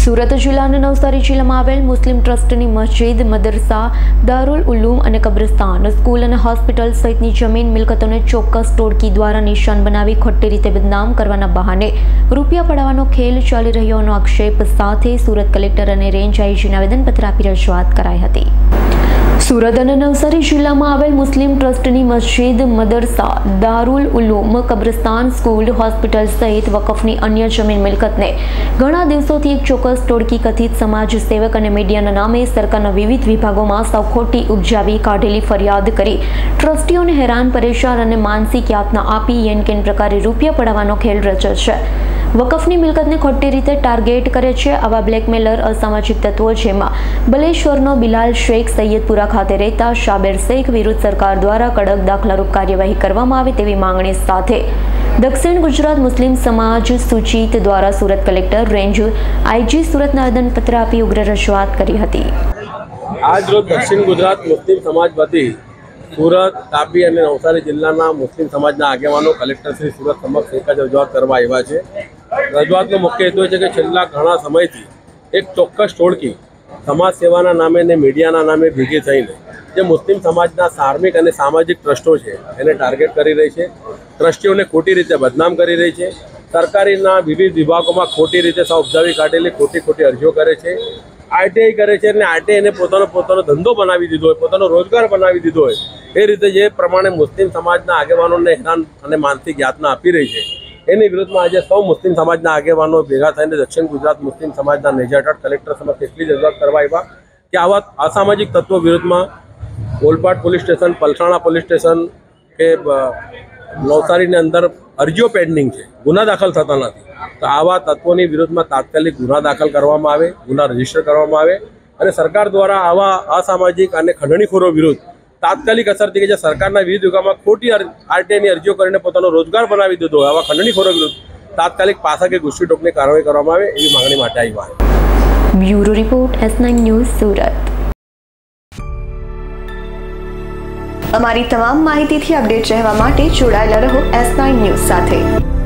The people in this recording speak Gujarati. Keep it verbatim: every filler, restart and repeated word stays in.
સુરત જિલ્લાના નવસારી જિલ્લામાં આવેલ મુસ્લિમ ટ્રસ્ટની મસ્જિદ, મદરસા, દારુલ ઉલૂમ અને કબ્રસ્તાન, સ્કૂલ અને હોસ્પિટલ સહિતની જમીન મિલકતોને ચોક્કસ ટોળકી દ્વારા નિશાન બનાવી ખોટી રીતે બદનામ કરવાના બહાને રૂપિયા પડાવવાનો ખેલ ચાલી રહ્યો હોવાનો આક્ષેપ સાથે સુરત કલેક્ટર અને રેન્જ આઈજીને આવેદનપત્ર આપી રજૂઆત કરાઈ હતી। સુરત અને નવસારી જિલ્લામાં આવેલ મુસ્લિમ ટ્રસ્ટની મસ્જિદ, મદરસા, દારુલ ઉલૂમ, કબ્રસ્તાન, સ્કૂલ, હોસ્પિટલ સહિત વકફની અન્ય જમીન મિલકતને ઘણા દિવસોથી એક ચોક્કસ ટોળકી કથિત સમાજ સેવક અને મીડિયાના નામે સરકારના વિવિધ વિભાગોમાં સૌ ખોટી ઉપજાવી કાઢેલી ફરિયાદ કરી ટ્રસ્ટીઓને હેરાન, પરેશાન અને માનસિક યાતના આપી એનકેન પ્રકારે રૂપિયા પડાવવાનો ખેલ રચે છે। વકફની મિલકતને ખોટી રીતે ટાર્ગેટ કરે છે। આવા બ્લેકમેલર અસામાજિક તત્વો જેમાં બલેશ્વરનો બિલાલ શેખ સૈયદપુરા ખાતે રહેતા શાબેર શેખ વિરુદ્ધ સરકાર દ્વારા કડક દાખલારૂપ કાર્યવાહી કરવામાં આવે તેવી માંગણી સાથે દક્ષિણ ગુજરાત મુસ્લિમ સમાજ સૂચિત દ્વારા સુરત કલેક્ટર રેન્જ આઈજી સુરતને આવેદનપત્ર આપી ઉગ્ર રજૂઆત કરી હતી। આજ રોજ દક્ષિણ ગુજરાત મુસ્લિમ સમાજ વતી સુરત, તાપી અને નવસારી જિલ્લાના મુસ્લિમ સમાજના આગેવાનો કલેક્ટર શ્રી સુરત સમક્ષ એક જ રજૂઆત કરવા આવ્યા છે। રજૂઆતનો મુખ્ય હેતુ છે કે છેલ્લા ઘણા સમયથી એક ચોક્કસ ટોળકી સમાજ સેવાના નામે અને મીડિયાના નામે ભેગી થઈને જે મુસ્લિમ સમાજના ધાર્મિક અને સામાજિક ટ્રસ્ટો છે એને ટાર્ગેટ કરી રહી છે, ટ્રસ્ટીઓને ખોટી રીતે બદનામ કરી રહી છે, સરકારીના વિવિધ વિભાગોમાં ખોટી રીતે સૌ ઉપજાવી કાઢેલી ખોટી ખોટી અરજીઓ કરે છે, આરટીઆઈ કરે છે અને આરટીઆઈને પોતાનો પોતાનો ધંધો બનાવી દીધો હોય, પોતાનો રોજગાર બનાવી દીધો હોય એ રીતે જે પ્રમાણે મુસ્લિમ સમાજના આગેવાનોને હેરાન અને માનસિક યાતના આપી રહી છે એની વિરુદ્ધમાં આજે સૌ મુસ્લિમ સમાજના આગેવાનો ભેગા થઈને દક્ષિણ ગુજરાત મુસ્લિમ સમાજના નેજા કલેક્ટર સમક્ષ એટલી જ રજૂઆત કરવા આવ્યા કે આવા અસામાજિક તત્વો વિરુદ્ધમાં Olpad police station, Palsana police station કે નવસારીની અંદર અરજીઓ પેન્ડિંગ છે, ગુના દાખલ થતા નથી, તો આવા તત્વોની વિરુદ્ધમાં તાત્કાલિક ગુના દાખલ કરવામાં આવે, ગુના રજીસ્ટર કરવામાં આવે અને સરકાર દ્વારા આવા અસામાજિક અને ખંડણીખોરો વિરુદ્ધ તાત્કાલિક અસરથી કે જે સરકારના વિવિધ વિભાગમાં ખોટી આરટીઆઈની અરજીઓ કરીને પોતાનો રોજગાર બનાવી દીધો હોય આવા ખંડણીખોરો વિરુદ્ધ તાત્કાલિક પાસા કે ગુસ્સી ટોકની કાર્યવાહી કરવામાં આવે એવી માંગણી માટે આવ્યા છે। Bureau report S nine news Surat. અમારી તમામ માહિતીથી અપડેટ રહેવા માટે જોડાયેલા રહો એસ નાઇન ન્યૂઝ સાથે।